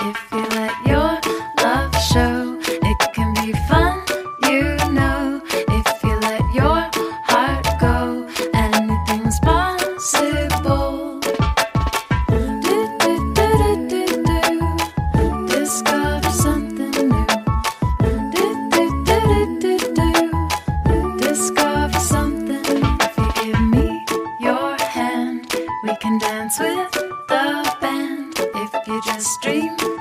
if you let your love show. It can be fun, you know, if you let your heart go. Anything's possible. Discover something new. Discover something. If you give me your hand, we can dance with the band. If you just dream